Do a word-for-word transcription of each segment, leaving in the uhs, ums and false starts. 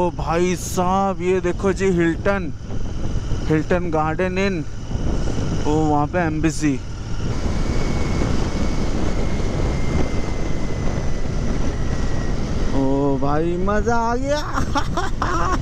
ओ भाई साहब ये देखो जी, हिल्टन हिल्टन गार्डन इन, वो वहाँ पे एम्बेसी। ओ भाई मजा आ गया।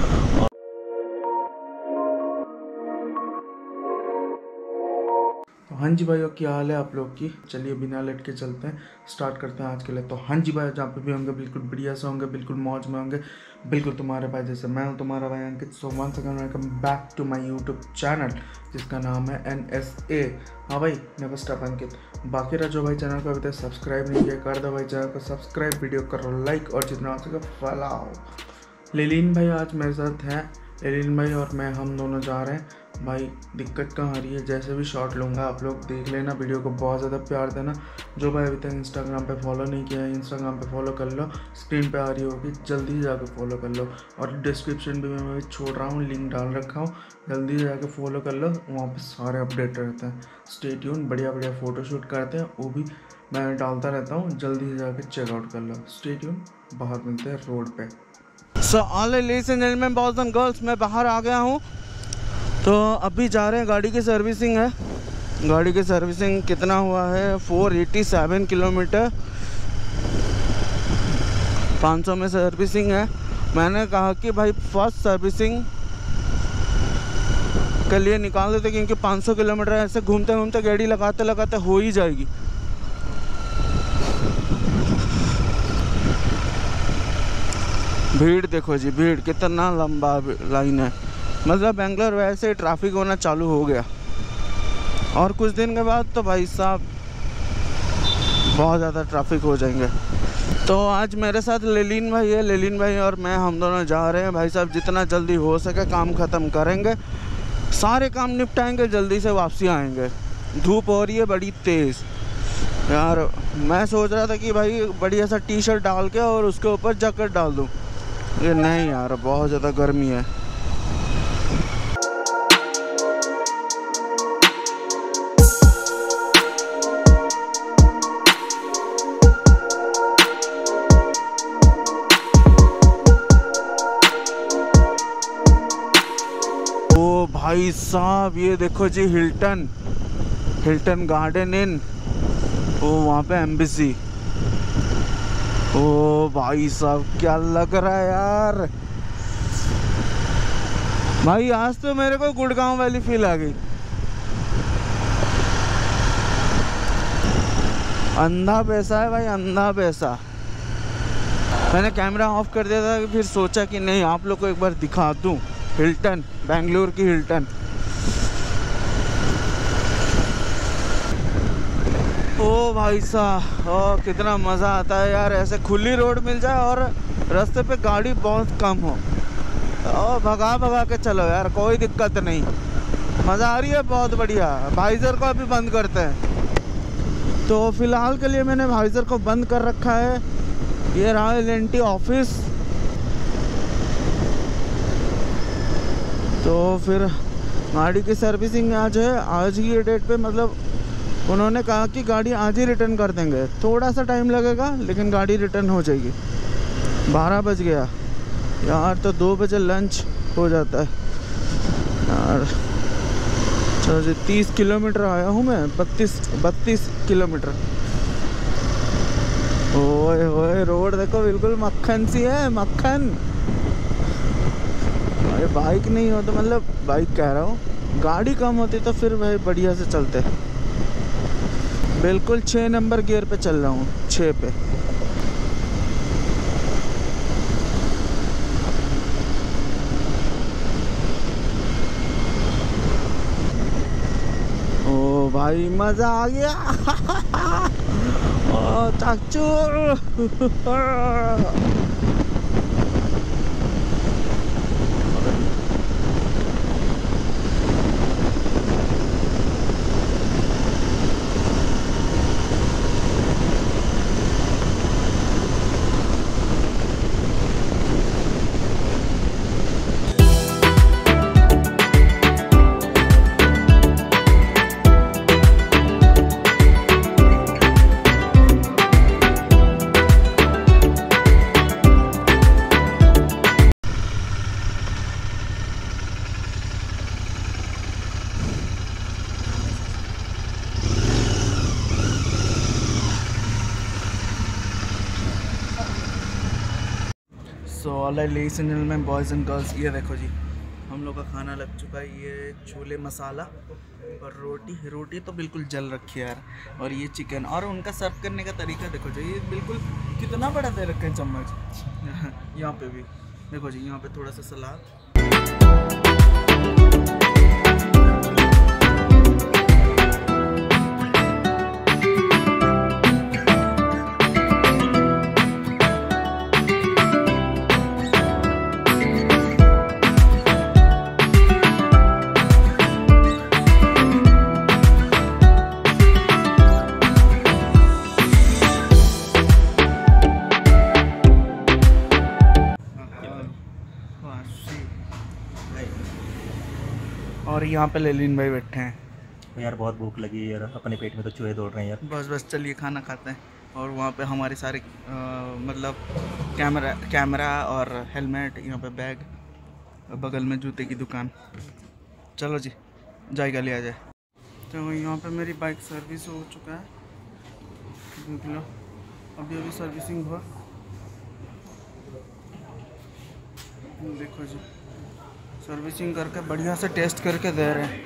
हाँ जी भाई, क्या हाल है आप लोग की। चलिए बिना लेट के चलते हैं, स्टार्ट करते हैं आज के लिए। तो हाँ जी भाई, जहाँ पे भी होंगे बिल्कुल बढ़िया से होंगे, बिल्कुल मौज में होंगे, बिल्कुल तुम्हारे भाई जैसे। मैं हूँ तुम्हारा भाई Ankit. So once again welcome back to my YouTube channel जिसका नाम है एन एस ए। हाँ भाई, नेवर स्टॉप अंकित। बाकी रहा जो भाई चैनल को अभी तक सब्सक्राइब नहीं किया, कर दो भाई चैनल को सब्सक्राइब, वीडियो करो लाइक और जितना हो सके फैलाओ। लेलिन भाई आज मेरे साथ हैं। लेलिन भाई और मैं हम दोनों जा रहे हैं। भाई दिक्कत कहाँ आ रही है, जैसे भी शॉट लूँगा आप लोग देख लेना, वीडियो को बहुत ज़्यादा प्यार देना। जो भाई अभी तक इंस्टाग्राम पे फॉलो नहीं किया है, इंस्टाग्राम पे फॉलो कर लो, स्क्रीन पे आ रही होगी, जल्दी से जाकर फॉलो कर लो। और डिस्क्रिप्शन भी मैं छोड़ रहा हूँ, लिंक डाल रखा हूँ, जल्दी से जाकर फॉलो कर लो, वहाँ पर सारे अपडेट रहते हैं। स्टे ट्यून, बढ़िया बढ़िया फ़ोटोशूट करते हैं, वो भी मैं डालता रहता हूँ, जल्दी से जाकर चेकआउट कर लो। स्टे ट्यून, बाहर मिलते हैं रोड पे। So all ladies and gentleman, boys and girls, मैं बाहर आ गया हूँ। तो अभी जा रहे हैं, गाड़ी की सर्विसिंग है। गाड़ी की सर्विसिंग कितना हुआ है, चार सौ सत्तासी किलोमीटर, पाँच सौ में सर्विसिंग है। मैंने कहा कि भाई फर्स्ट सर्विसिंग के लिए निकाल देते, क्योंकि पाँच सौ किलोमीटर ऐसे घूमते घूमते गाड़ी लगाते लगाते हो ही जाएगी। भीड़ देखो जी, भीड़ कितना लंबा लाइन है। मतलब बेंगलोर वैसे ही ट्रैफिक होना चालू हो गया, और कुछ दिन के बाद तो भाई साहब बहुत ज़्यादा ट्रैफिक हो जाएंगे। तो आज मेरे साथ लेलिन भाई है। लेलिन भाई और मैं हम दोनों जा रहे हैं। भाई साहब जितना जल्दी हो सके काम ख़त्म करेंगे, सारे काम निपटाएंगे, जल्दी से वापसी आएंगे। धूप हो रही है बड़ी तेज़ यार। मैं सोच रहा था कि भाई बढ़िया सा टी शर्ट डाल के और उसके ऊपर जैकेट डाल दूँ, ये नहीं यार, बहुत ज़्यादा गर्मी है। ओ भाई साहब ये देखो जी, हिल्टन हिल्टन गार्डन इन, वो वहाँ पे एम्बेसी। ओ भाई साहब क्या लग रहा है यार। भाई आज तो मेरे को गुड़गांव वाली फील आ गई। अंधा पैसा है भाई, अंधा पैसा। मैंने कैमरा ऑफ कर दिया था, फिर सोचा कि नहीं आप लोग को एक बार दिखा दूं हिल्टन, बेंगलोर की हिल्टन। ओ भाई साहब, ओ कितना मज़ा आता है यार, ऐसे खुली रोड मिल जाए और रास्ते पे गाड़ी बहुत कम हो, ओ भगा भगा के चलो यार, कोई दिक्कत नहीं, मज़ा आ रही है, बहुत बढ़िया। वाइज़र को अभी बंद करते हैं। तो फ़िलहाल के लिए मैंने वाइज़र को बंद कर रखा है। ये रहा एल एन टी ऑफिस। तो फिर गाड़ी की सर्विसिंग आज है, आज ही डेट पे, मतलब उन्होंने कहा कि गाड़ी आज ही रिटर्न कर देंगे। थोड़ा सा टाइम लगेगा लेकिन गाड़ी रिटर्न हो जाएगी। बारह बज गया यार, तो दो बजे लंच हो जाता है यार। चलो जी, तीस किलोमीटर आया हूँ मैं, बत्तीस बत्तीस किलोमीटर। ओए ओए, रोड देखो बिल्कुल मक्खन सी है, मक्खन। अरे बाइक नहीं हो तो, मतलब बाइक कह रहा हूँ, गाड़ी कम होती तो फिर भाई बढ़िया से चलते। बिल्कुल छः नंबर गियर पे चल रहा हूँ, छः पे। ओ भाई मज़ा आ गया। ओ चाचू। So alright ladies and gentleman, boys and girls, ये देखो जी हम लोग का खाना लग चुका है। ये छोले मसाला और रोटी रोटी तो बिल्कुल जल रखी है यार, और ये चिकन, और उनका सर्व करने का तरीका देखो जी, ये बिल्कुल कितना बड़ा दे रखे हैं चम्मच। यहाँ पे भी देखो जी, यहाँ पे थोड़ा सा सलाद। और यहाँ पे लेलिन भाई बैठे हैं। यार बहुत भूख लगी है यार, अपने पेट में तो चूहे दौड़ रहे हैं यार। बस बस चलिए खाना खाते हैं। और वहाँ पे हमारे सारे आ, मतलब कैमरा कैमरा और हेलमेट, यहाँ पे बैग, बगल में जूते की दुकान। चलो जी जाएगा लिया जाए। तो यहाँ पे मेरी बाइक सर्विस हो चुका है, देख लो अभी अभी सर्विसिंग हुआ। देखो जी सर्विसिंग करके बढ़िया से टेस्ट करके दे रहे हैं।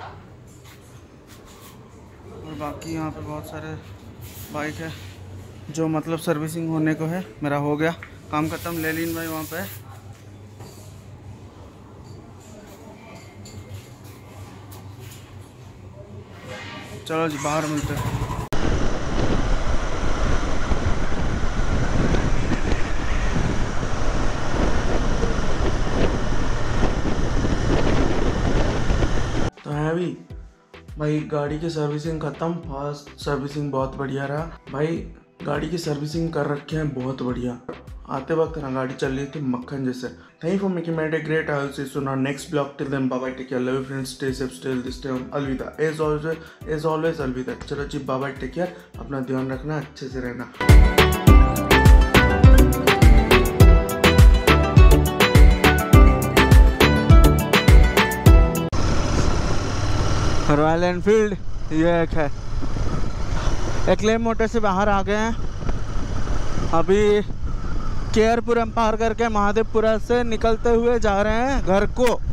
और बाकी यहाँ पे बहुत सारे बाइक है जो मतलब सर्विसिंग होने को है। मेरा हो गया काम खत्म। लेलिन भाई वहाँ पे, चलो जी बाहर मिलते हैं। भाई गाड़ी की सर्विसिंग ख़त्म, फास्ट सर्विसिंग बहुत बढ़िया रहा। भाई गाड़ी की सर्विसिंग कर रखे हैं बहुत बढ़िया। आते वक्त ना गाड़ी चल रही थी मक्खन जैसे। Thank you for making my day great. I will see you soon on next blog. Till then bye bye, take care, love you friends, stay safe, stay healthy, stay home, अलविदा। एज ऑलवेज एज ऑलवेज अलविदा। चलो जी bye bye, take care, अपना ध्यान रखना, अच्छे से रहना। रॉयल एनफील्ड ये एक है। एक्लेम मोटर से बाहर आ गए हैं, अभी केयरपुरम पार करके महादेवपुरा से निकलते हुए जा रहे हैं घर को।